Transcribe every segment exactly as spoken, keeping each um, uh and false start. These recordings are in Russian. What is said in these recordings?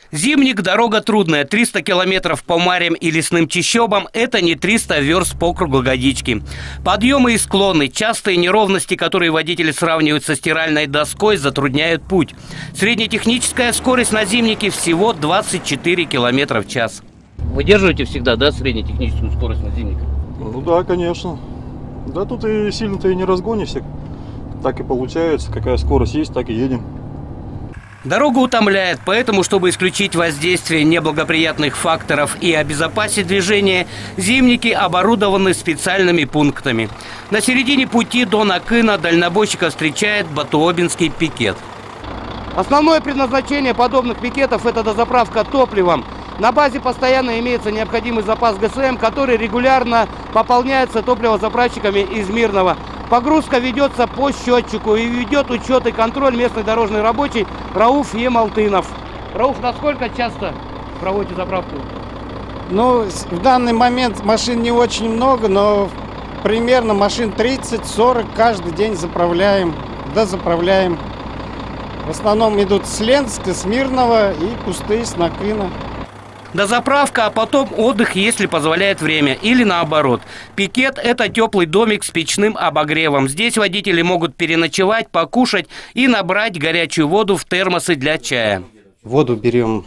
Зимник – дорога трудная. триста километров по марям и лесным чащобам – это не триста верст по круглогодичке. Подъемы и склоны, частые неровности, которые водители сравнивают со стиральной доской, затрудняют путь. Среднетехническая скорость на зимнике всего двадцать четыре километра в час. Выдерживаете всегда, да, среднетехническую скорость на зимнике? Ну да, конечно. Да тут и сильно-то и не разгонишься. Так и получается. Какая скорость есть, так и едем. Дорога утомляет, поэтому, чтобы исключить воздействие неблагоприятных факторов и обезопасить движение, зимники оборудованы специальными пунктами. На середине пути до Накына дальнобойщика встречает Батуобинский пикет. Основное предназначение подобных пикетов – это дозаправка топливом. На базе постоянно имеется необходимый запас ГСМ, который регулярно пополняется топливозаправщиками из Мирного. Погрузка ведется по счетчику и ведет учет и контроль местный дорожный рабочий Рауф Емалтынов. Рауф, насколько часто проводите заправку? Ну, в данный момент машин не очень много, но примерно машин тридцать-сорок каждый день заправляем, дозаправляем. В основном идут с Ленска, с Мирного и пустые с Накына. Дозаправка, а потом отдых, если позволяет время. Или наоборот. Пикет – это теплый домик с печным обогревом. Здесь водители могут переночевать, покушать и набрать горячую воду в термосы для чая. Воду берем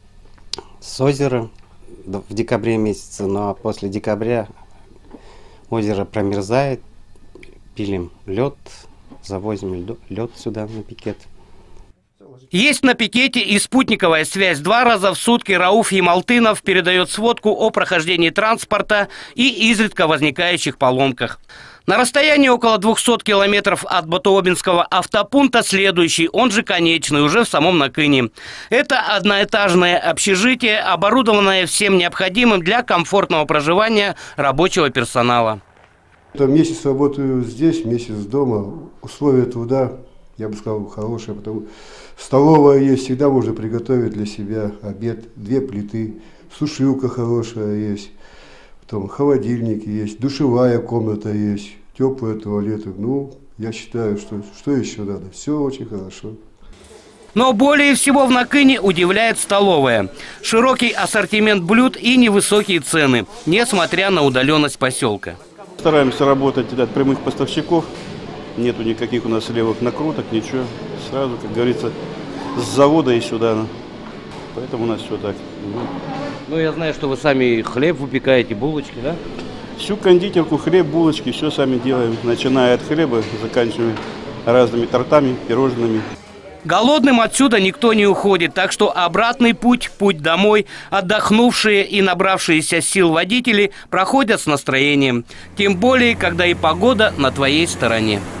с озера в декабре месяце, ну а после декабря озеро промерзает, пилим лед, завозим лед сюда на пикет. Есть на пикете и спутниковая связь. Два раза в сутки Рауф Емалтынов передает сводку о прохождении транспорта и изредка возникающих поломках. На расстоянии около двухсот километров от Батуобинского автопункта следующий, он же конечный, уже в самом Накыне. Это одноэтажное общежитие, оборудованное всем необходимым для комфортного проживания рабочего персонала. Месяц работаю здесь, месяц дома. Условия труда, я бы сказал, хорошие, потому столовая есть, всегда можно приготовить для себя обед, две плиты, сушилка хорошая есть, потом холодильник есть, душевая комната есть, теплые туалеты. Ну, я считаю, что что еще надо, все очень хорошо. Но более всего в Накыне удивляет столовая. Широкий ассортимент блюд и невысокие цены, несмотря на удаленность поселка. Стараемся работать от прямых поставщиков. Нету никаких у нас левых накруток, ничего. Сразу, как говорится, с завода и сюда. Поэтому у нас все так. Ну, я знаю, что вы сами хлеб выпекаете, булочки, да? Всю кондитерку, хлеб, булочки, все сами делаем. Начиная от хлеба, заканчивая разными тортами, пирожными. Голодным отсюда никто не уходит, так что обратный путь, путь домой, отдохнувшие и набравшиеся сил водители проходят с настроением. Тем более, когда и погода на твоей стороне.